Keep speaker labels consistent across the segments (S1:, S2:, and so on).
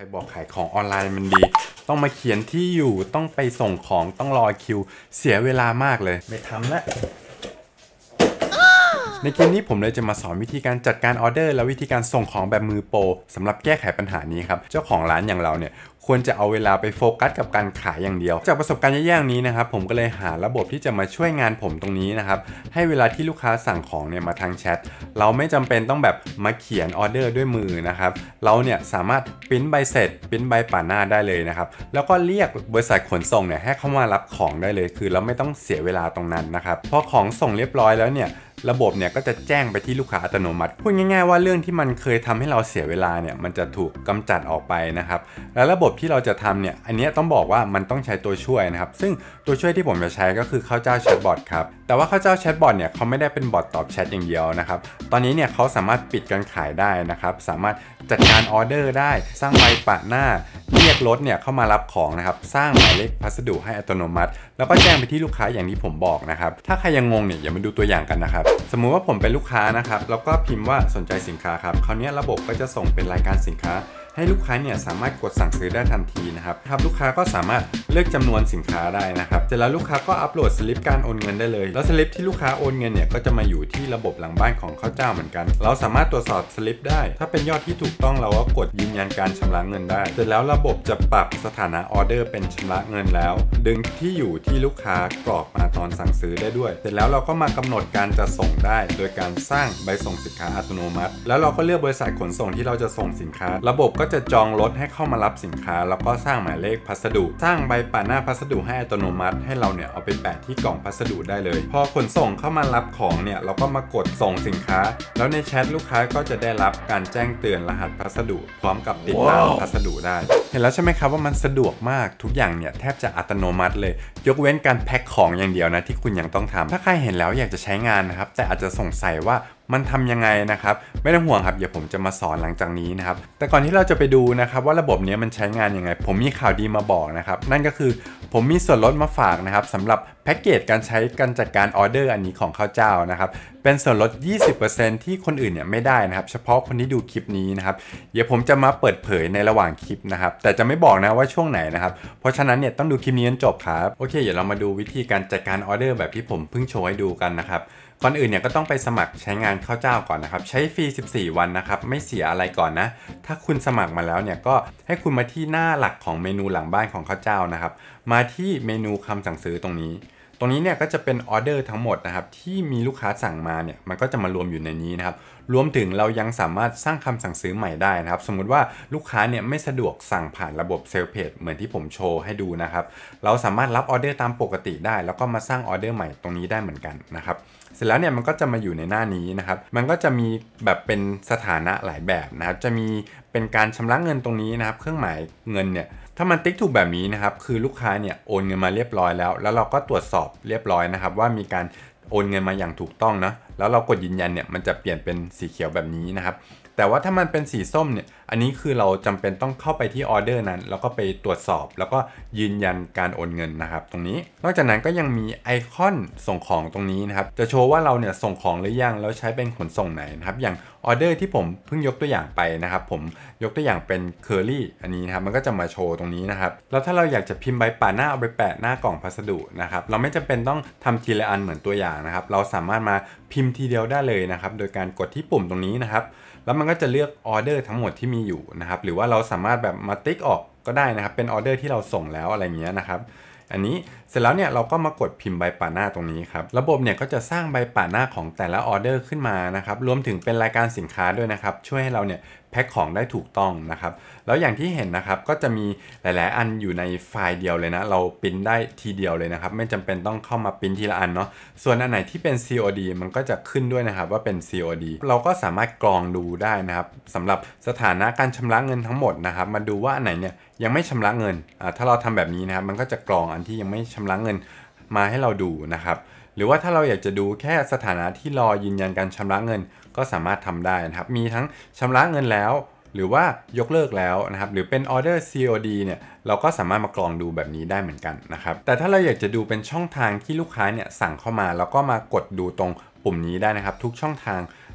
S1: รบอกขายของออนไลน์มันดีต้องมาเขียนที่อยู่ต้องไปส่งของต้องรอคิวเสียเวลามากเลยไม่ทำละในคลิปนี้ผมเลยจะมาสอนวิธีการจัดการออเดอร์และวิธีการส่งของแบบมือโปรสำหรับแก้ไขปัญหานี้ครับเจ้าของร้านอย่างเราเนี่ยควรจะเอาเวลาไปโฟกัสกับการขายอย่างเดียวจากประสบการณ์แย่ๆนี้นะครับผมก็เลยหาระบบที่จะมาช่วยงานผมตรงนี้นะครับให้เวลาที่ลูกค้าสั่งของเนี่ยมาทางแชทเราไม่จำเป็นต้องแบบมาเขียนออเดอร์ด้วยมือนะครับเราเนี่ยสามารถปริ้นใบเสร็จปริ้นใบป่าหน้าได้เลยนะครับแล้วก็เรียกบริษัทขนส่งเนี่ยให้เข้ามารับของได้เลยคือเราไม่ต้องเสียเวลาตรงนั้นนะครับพอของส่งเรียบร้อยแล้วเนี่ยระบบเนี่ยก็จะแจ้งไปที่ลูกค้าอัตโนมัติพูดง่ายๆว่าเรื่องที่มันเคยทำให้เราเสียเวลาเนี่ยมันจะถูกกำจัดออกไปนะครับและระบบที่เราจะทำเนี่ยอันนี้ต้องบอกว่ามันต้องใช้ตัวช่วยนะครับซึ่งตัวช่วยที่ผมจะใช้ก็คือข้าวเจ้าแชทบอทครับแต่ว่าข้าวเจ้าแชทบอทเนี่ยเขาไม่ได้เป็นบอทตอบแชทอย่างเดียวนะครับตอนนี้เนี่ยเขาสามารถปิดการขายได้นะครับสามารถจัดการออเดอร์ได้สร้างใบปะหน้าเรียกรถเนี่ยเข้ามารับของนะครับสร้างหมายเลขพัสดุให้อัตโนมัติแล้วก็แจ้งไปที่ลูกค้าอย่างที่ผมบอกนะครับถ้าใครยังงงเนี่ยอย่ามาดูตัวอย่างกันนะครับสมมุติว่าผมเป็นลูกค้านะครับแล้วก็พิมพ์ว่าสนใจสินค้าครับคราวนี้ระบบก็จะส่งเป็นรายการสินค้าให้ลูกค้าเนี่ยสามารถกดสั่งซื้อได้ทันทีนะครับลูกค้าก็สามารถเลือกจำนวนสินค้าได้นะครับเสร็จแล้วลูกค้าก็อัปโหลดสลิปการโอนเงินได้เลยแล้วสลิปที่ลูกค้าโอนเงินเนี่ยก็จะมาอยู่ที่ระบบหลังบ้านของข้าวเจ้าเหมือนกันเราสามารถตรวจสอบสลิปได้ถ้าเป็นยอดที่ถูกต้องเราก็กดยืนยันการชำระเงินได้เสร็จแล้วระบบจะปรับสถานะออเดอร์เป็นชำระเงินแล้วดึงที่อยู่ที่ลูกค้ากรอกมาตอนสั่งซื้อได้ด้วยเสร็จแล้วเราก็มากำหนดการจะส่งได้โดยการสร้างใบส่งสินค้าอัตโนมัติแล้วเราก็เลือกบริษัทขนส่งที่เราจะส่งสินค้าระบบก็จะจองรถให้เข้ามารับสินค้าแล้วก็สร้างหมายเลขพัสดุสร้างใบป่าหน้าพัสดุให้อัตโนมัติให้เราเนี่ยเอาไปแปะที่กล่องพัสดุได้เลยพอขนส่งเข้ามารับของเนี่ยเราก็มากดส่งสินค้าแล้วในแชทลูกค้าก็จะได้รับการแจ้งเตือนรหัสพัสดุพร้อมกับติดตามพัสดุได้เห็นแล้วใช่ไหมครับว่ามันสะดวกมากทุกอย่างเนี่ยแทบจะอัตโนมัติเลยยกเว้นการแพ็คของอย่างเดียวนะที่คุณยังต้องทำถ้าใครเห็นแล้วอยากจะใช้งานนะครับแต่อาจจะสงสัยว่ามันทำยังไงนะครับไม่ต้องห่วงครับเดี๋ยวผมจะมาสอนหลังจากนี้นะครับแต่ก่อนที่เราจะไปดูนะครับว่าระบบนี้มันใช้งานยังไงผมมีข่าวดีมาบอกนะครับนั่นก็คือผมมีส่วนลดมาฝากนะครับสำหรับแพ็กเกจการใช้การจัดการออเดอร์อันนี้ของข้าวเจ้านะครับเป็นส่วนลด 20% ที่คนอื่นเนี่ยไม่ได้นะครับเฉพาะคนที่ดูคลิปนี้นะครับเดี๋ยวผมจะมาเปิดเผยในระหว่างคลิปนะครับแต่จะไม่บอกนะว่าช่วงไหนนะครับเพราะฉะนั้นเนี่ยต้องดูคลิปนี้จนจบครับโอเคเดี๋ยวเรามาดูวิธีการจัดการออเดอร์แบบที่ผมเพิ่งโชว์ให้ดูกันนะครับก่อนอื่นเนี่ยก็ต้องไปสมัครใช้งานข้าวเจ้าก่อนนะครับใช้ฟรี14วันนะครับไม่เสียอะไรก่อนนะถ้าคุณสมัครมาแล้วเนี่ยก็ให้คุณมาที่หน้าหลักของเมนูหลังบ้านของข้าวเจ้านะครับมาที่เมนูคำสั่งซื้อตรงนี้เนี่ยก็จะเป็นออเดอร์ทั้งหมดนะครับที่มีลูกค้าสั่งมาเนี่ยมันก็จะมารวมอยู่ในนี้นะครับรวมถึงเรายังสามารถสร้างคำสั่งซื้อใหม่ได้นะครับสมมุติว่าลูกค้าเนี่ยไม่สะดวกสั่งผ่านระบบเซลล์เพจเหมือนที่ผมโชว์ให้ดูนะครับเราสามารถรับออเดอร์ตามปกติได้แล้วก็มาสร้างออเดอร์ใหม่ตรงนี้ได้เหมือนกันนะครับเสร็จแล้วเนี่ยมันก็จะมาอยู่ในหน้านี้นะครับมันก็จะมีแบบเป็นสถานะหลายแบบนะครับจะมีเป็นการชำระเงินตรงนี้นะครับเครื่องหมายเงินเนี่ยถ้ามันติ๊กถูกแบบนี้นะครับคือลูกค้าเนี่ยโอนเงินมาเรียบร้อยแล้วเราก็ตรวจสอบเรียบร้อยนะครับว่ามีการโอนเงินมาอย่างถูกต้องนะแล้วเรากดยืนยันเนี่ยมันจะเปลี่ยนเป็นสีเขียวแบบนี้นะครับแต่ว่าถ้ามันเป็นสีส้มเนี่ยอันนี้คือเราจำเป็นต้องเข้าไปที่ออเดอร์นั้นแล้วก็ไปตรวจสอบแล้วก็ยืนยันการโอนเงินนะครับตรงนี้นอกจากนั้นก็ยังมีไอคอนส่งของตรงนี้นะครับจะโชว์ว่าเราเนี่ยส่งของหรือยังแล้วใช้เป็นขนส่งไหนนะครับอย่างออเดอร์ที่ผมเพิ่งยกตัวอย่างไปนะครับผมยกตัวอย่างเป็นเคอรี่อันนี้นะครับมันก็จะมาโชว์ตรงนี้นะครับแล้วถ้าเราอยากจะพิมพ์ใบป่าหน้าเอาไปแปะหน้ากล่องพัสดุนะครับเราไม่จำเป็นต้องทำทีละอันเหมือนตัวอย่างนะครับเราสามารถมาพิมพ์ทีเดียวได้เลยนะครับโดยการกดที่ปุ่มตรงนี้นะครับแล้วมันก็จะเลือกออเดอร์ทั้งหมดที่มีอยู่นะครับหรือว่าเราสามารถแบบมาติ๊กออกก็ได้นะครับเป็นออเดอร์ที่เราส่งแล้วอะไรเงี้ยนะครับอันนี้เสร็จแล้วเนี่ยเราก็มากดพิมพ์ใบป่าหน้าตรงนี้ครับระบบเนี่ยก็จะสร้างใบป่าหน้าของแต่ละออเดอร์ขึ้นมานะครับรวมถึงเป็นรายการสินค้าด้วยนะครับช่วยให้เราเนี่ยแพ็คของได้ถูกต้องนะครับแล้วอย่างที่เห็นนะครับก็จะมีหลายๆอันอยู่ในไฟล์เดียวเลยนะเราปริ้นได้ทีเดียวเลยนะครับไม่จำเป็นต้องเข้ามาปริ้นทีละอันเนาะส่วนอันไหนที่เป็น COD มันก็จะขึ้นด้วยนะครับว่าเป็น COD เราก็สามารถกรองดูได้นะครับสำหรับสถานะการชำระเงินทั้งหมดนะครับมาดูว่าอันไหนเนี่ยยังไม่ชำระเงินถ้าเราทำแบบนี้นะครับมันก็จะกรองอันที่ยังไม่ชำระเงินมาให้เราดูนะครับหรือว่าถ้าเราอยากจะดูแค่สถานะที่รอยืนยันการชำระเงินก็สามารถทำได้นะครับมีทั้งชำระเงินแล้วหรือว่ายกเลิกแล้วนะครับหรือเป็นออเดอร์ COD เนี่ยเราก็สามารถมากรองดูแบบนี้ได้เหมือนกันนะครับแต่ถ้าเราอยากจะดูเป็นช่องทางที่ลูกค้าเนี่ยสั่งเข้ามาแล้วก็มากดดูตรงปุ่มนี้ได้นะครับทุกช่องทาง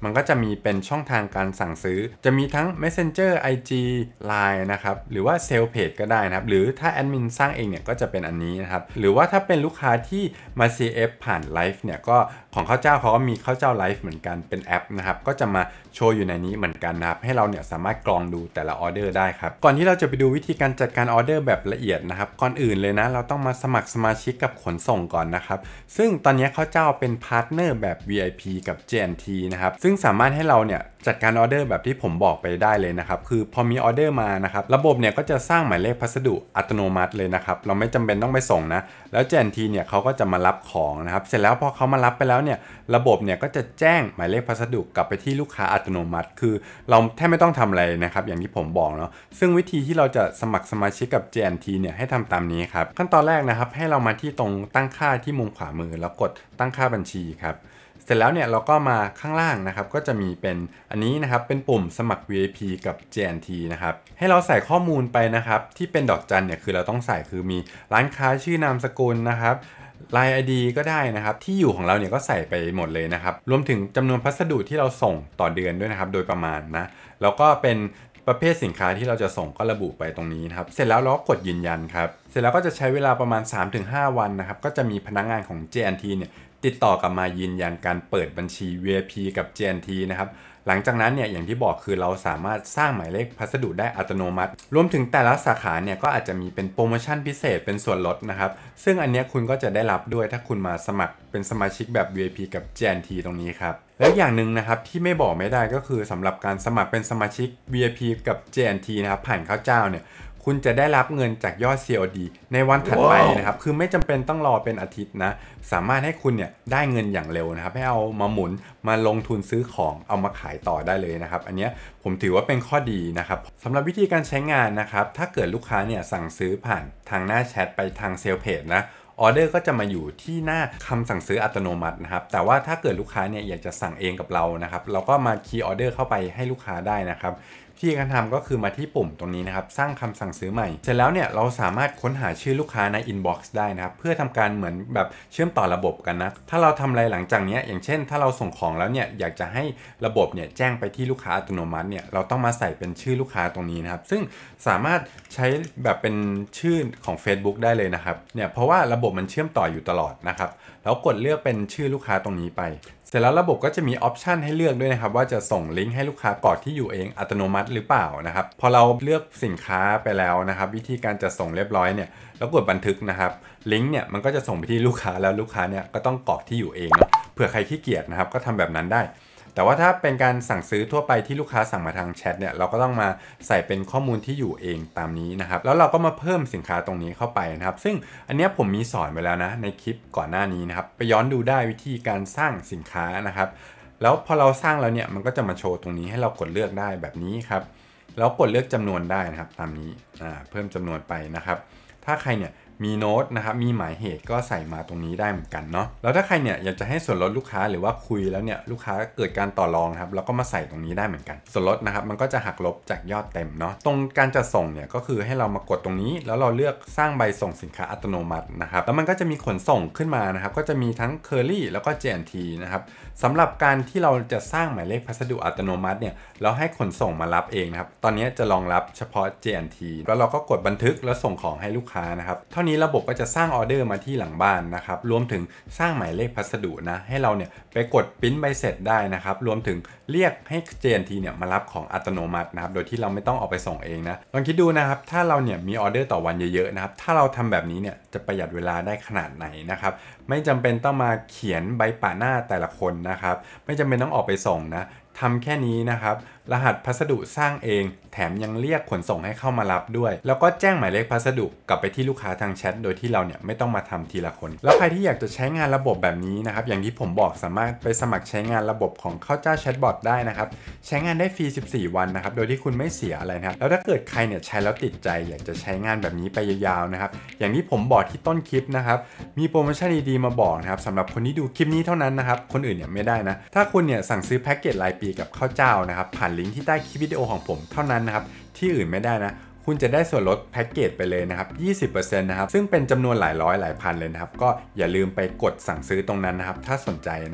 S1: มันก็จะมีเป็นช่องทางการสั่งซื้อจะมีทั้ง Messenger IG Line นะครับหรือว่า Sales Page ก็ได้นะครับหรือถ้าแอดมินสร้างเองเนี่ยก็จะเป็นอันนี้นะครับหรือว่าถ้าเป็นลูกค้าที่มา CF ผ่านไลฟ์เนี่ยก็ของข้าวเจ้าเขาก็มีข้าวเจ้าไลฟ์เหมือนกันเป็นแอปนะครับก็จะมาโชว์อยู่ในนี้เหมือนกันนะครับให้เราเนี่ยสามารถกรองดูแต่ละออเดอร์ได้ครับก่อนที่เราจะไปดูวิธีการจัดการออเดอร์แบบละเอียดนะครับก่อนอื่นเลยนะเราต้องมาสมัครสมาชิกกับขนส่งก่อนนะครับซึ่งตอนนี้ข้าวเจ้าเป็นพาร์ทเนอร์แบบ VIP กับ JNT นะครับซึ่งสามารถให้เราเนี่ยจัดการออเดอร์แบบที่ผมบอกไปได้เลยนะครับคือพอมีออเดอร์มานะครับระบบเนี่ยก็จะสร้างหมายเลขพัสดุอัตโนมัติเลยนะครับเราไม่จำเป็นต้องไปส่งนะแล้ว JNT เนี่ยเขาก็จะมารับของนะครับเสร็จแล้วพอเขามารับไปแล้วเนี่ยระบบเนี่ยก็จะแจ้งหมายเลขพัสดุกลับไปที่ลูกค้าอัตโนมัติคือเราแทบไม่ต้องทำอะไรนะครับอย่างที่ผมบอกเนาะซึ่งวิธีที่เราจะสมัครสมาชิกกับ JNT เนี่ยให้ทำตามนี้ครับขั้นตอนแรกนะครับให้เรามาที่ตรงตั้งค่าที่มุมขวามือแล้วกดตั้งค่าบัญชีครับเสร็จแล้วเนี่ยเราก็มาข้างล่างนะครับก็จะมีเป็นอันนี้นะครับเป็นปุ่มสมัคร VIP กับ JNT นะครับให้เราใส่ข้อมูลไปนะครับที่เป็นดอกจันเนี่ยคือเราต้องใส่คือมีร้านค้าชื่อนามสกุลนะครับLine ID ก็ได้นะครับที่อยู่ของเราเนี่ยก็ใส่ไปหมดเลยนะครับรวมถึงจำนวนพัสดุที่เราส่งต่อเดือนด้วยนะครับโดยประมาณนะแล้วก็เป็นประเภทสินค้าที่เราจะส่งก็ระบุไปตรงนี้นะครับเสร็จแล้วเราก็กดยืนยันครับเสร็จแล้วก็จะใช้เวลาประมาณ 3-5 วันนะครับก็จะมีพนักงานของ JNT เนี่ยติดต่อกลับมายืนยันการเปิดบัญชี VIP กับ JNT นะครับหลังจากนั้นเนี่ยอย่างที่บอกคือเราสามารถสร้างหมายเลขพัสดุได้อัตโนมัติรวมถึงแต่ละสาขาเนี่ยก็อาจจะมีเป็นโปรโมชั่นพิเศษเป็นส่วนลดนะครับซึ่งอันนี้คุณก็จะได้รับด้วยถ้าคุณมาสมัครเป็นสมาชิกแบบ VIP กับ JNT ตรงนี้ครับแล้วอย่างหนึ่งนะครับที่ไม่บอกไม่ได้ก็คือสำหรับการสมัครเป็นสมาชิก VIP กับ JNT นะครับผ่านข้าวเจ้าเนี่ยคุณจะได้รับเงินจากยอด COD ในวันถัดไปนะครับคือไม่จำเป็นต้องรอเป็นอาทิตย์นะสามารถให้คุณเนี่ยได้เงินอย่างเร็วนะครับให้เอามาหมุนมาลงทุนซื้อของเอามาขายต่อได้เลยนะครับอันนี้ผมถือว่าเป็นข้อดีนะครับสำหรับวิธีการใช้งานนะครับถ้าเกิดลูกค้าเนี่ยสั่งซื้อผ่านทางหน้าแชทไปทางเซลเพจนะออเดอร์ก็จะมาอยู่ที่หน้าคำสั่งซื้ออัตโนมัตินะครับแต่ว่าถ้าเกิดลูกค้าเนี่ยอยากจะสั่งเองกับเรานะครับเราก็มาคีย์ออเดอร์เข้าไปให้ลูกค้าได้นะครับวิธีการทำก็คือมาที่ปุ่มตรงนี้นะครับสร้างคำสั่งซื้อใหม่เสร็จแล้วเนี่ยเราสามารถค้นหาชื่อลูกค้าใน inbox ได้นะครับเพื่อทำการเหมือนแบบเชื่อมต่อระบบกันนะถ้าเราทำอะไรหลังจากนี้อย่างเช่นถ้าเราส่งของแล้วเนี่ยอยากจะให้ระบบเนี่ยแจ้งไปที่ลูกค้าอัตโนมัติเนี่ยเราต้องมาใส่เป็นชื่อลูกค้าตรงนี้นะครับซึ่งสามารถใช้แบบเป็นชื่อของ Facebook ได้เลยนะครับเนี่ยเพราะว่าระบบมันเชื่อมต่ออยู่ตลอดนะครับแล้วกดเลือกเป็นชื่อลูกค้าตรงนี้ไปเสร็จแล้วระบบก็จะมีออปชันให้เลือกด้วยนะครับว่าจะส่งลิงก์ให้ลูกค้ากรอกที่อยู่เองอัตโนมัติหรือเปล่านะครับพอเราเลือกสินค้าไปแล้วนะครับวิธีการจะส่งเรียบร้อยเนี่ยแล้วกดบันทึกนะครับลิงก์เนี่ยมันก็จะส่งไปที่ลูกค้าแล้วลูกค้าเนี่ยก็ต้องกรอกที่อยู่เองเนาะเผื่อใครขี้เกียจนะครับก็ทำแบบนั้นได้แต่ว่าถ้าเป็นการสั่งซื้อทั่วไปที่ลูกค้าสั่งมาทางแชทเนี่ยเราก็ต้องมาใส่เป็นข้อมูลที่อยู่เองตามนี้นะครับแล้วเราก็มาเพิ่มสินค้าตรงนี้เข้าไปนะครับซึ่งอันนี้ผมมีสอนไว้แล้วนะในคลิปก่อนหน้านี้นะครับไปย้อนดูได้วิธีการสร้างสินค้านะครับแล้วพอเราสร้างแล้วเนี่ยมันก็จะมาโชว์ตรงนี้ให้เรากดเลือกได้แบบนี้ครับแล้วกดเลือกจำนวนได้นะครับตามนี้เพิ่มจำนวนไปนะครับถ้าใครเนี่ยมีโน้ตนะครับมีหมายเหตุก็ใส่มาตรงนี้ได้เหมือนกันเนาะแล้วถ้าใครเนี่ยอยากจะให้ส่วนลดลูกค้าหรือว่าคุยแล้วเนี่ยลูกค้าเกิดการต่อรองครับเราก็มาใส่ตรงนี้ได้เหมือนกันส่วนลดนะครับมันก็จะหักลบจากยอดเต็มเนาะตรงการจัดส่งเนี่ยก็คือให้เรามากดตรงนี้แล้วเราเลือกสร้างใบส่งสินค้าอัตโนมัตินะครับแล้วมันก็จะมีขนส่งขึ้นมานะครับก็จะมีทั้ง Curly แล้วก็ JNT นะครับสำหรับการที่เราจะสร้างหมายเลขพัสดุอัตโนมัติเนี่ยเราให้ขนส่งมารับเองนะครับตอนนี้จะรองรับเฉพาะ JNT แล้วเราก็กดบันทึกแล้วส่งของให้ลูกค้านะครับเท่านี้ระบบก็จะสร้างออเดอร์มาที่หลังบ้านนะครับรวมถึงสร้างหมายเลขพัสดุนะให้เราเนี่ยไปกดปริ้นใบเสร็จได้นะครับรวมถึงเรียกให้ JNT เนี่ยมารับของอัตโนมัตินะครับโดยที่เราไม่ต้องออกไปส่งเองนะลองคิดดูนะครับถ้าเราเนี่ยมีออเดอร์ต่อวันเยอะๆนะครับถ้าเราทำแบบนี้เนี่ยจะประหยัดเวลาได้ขนาดไหนนะครับไม่จำเป็นต้องมาเขียนใบปะหน้าแต่ละคนนะครับไม่จำเป็นต้องออกไปส่งนะทำแค่นี้นะครับรหัสพัสดุสร้างเองแถมยังเรียกขนส่งให้เข้ามารับด้วยแล้วก็แจ้งหมายเลขพัสดุกลับไปที่ลูกค้าทางแชทโดยที่เราเนี่ยไม่ต้องมาทำทีละคนแล้วใครที่อยากจะใช้งานระบบแบบนี้นะครับอย่างที่ผมบอกสามารถไปสมัครใช้งานระบบของข้าวเจ้าแชทบอทได้นะครับใช้งานได้ฟรี14 วันนะครับโดยที่คุณไม่เสียอะไรนะครับแล้วถ้าเกิดใครเนี่ยใช้แล้วติดใจอยากจะใช้งานแบบนี้ไปยาวๆนะครับอย่างที่ผมบอกที่ต้นคลิปนะครับมีโปรโมชั่นดีๆมาบอกนะครับสำหรับคนที่ดูคลิปนี้เท่านั้นนะครับคนอื่นเนี่ยไม่ได้นะถ้าคุณเนี่ยสั่งซื้อแพ็กเกจรายปีกับข้าวเจ้านะครับผ่านลิงก์ที่ใต้คลิปวิดีโอของผมเท่านั้นนะครับที่อื่นไม่ได้นะคุณจะได้ส่วนลดแพ็กเกจไปเลยนะครับ 20% นะครับซึ่งเป็นจำนวนหลายร้อยหลายพันเลยนะครับก็อย่าลืมไปกดสั่งซื้อตรงนั้นนะครับถ้าสนใจนะครับแ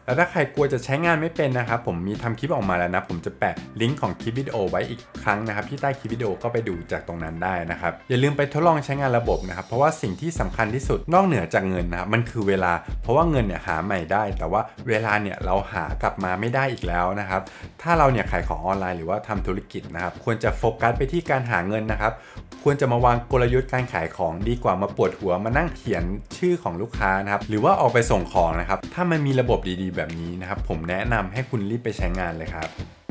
S1: แล้วถ้าใครกลัวจะใช้งานไม่เป็นนะครับผมมีทำคลิปออกมาแล้วนะผมจะแปะลิงก์ของคลิปวิดีโอไว้อีกครั้งนะครับที่ใต้คลิปวิดีโอก็ไปดูจากตรงนั้นได้นะครับอย่าลืมไปทดลองใช้งานระบบนะครับเพราะว่าสิ่งที่สำคัญที่สุดนอกเหนือจากเงินนะครับมันคือเวลาเพราะว่าเงินเนี่ยหาใหม่ได้แต่ว่าเวลาเนี่ยเราหากลับมาไม่ได้อีกแล้วนะครับถ้าเราเนี่ยขายของออนไลน์หรือว่าทำธุรกิจนะครับควรจะโฟกัสไปที่การหาเงินนะครับควรจะมาวางกลยุทธ์การขายของดีกว่ามาปวดหัวมานั่งเขียนชื่อของลูกค้านะครับหรือว่าออกไปส่งของนะครับถ้ามันมีระบบดีๆแบบนี้นะครับผมแนะนำให้คุณรีบไปใช้งานเลยครับ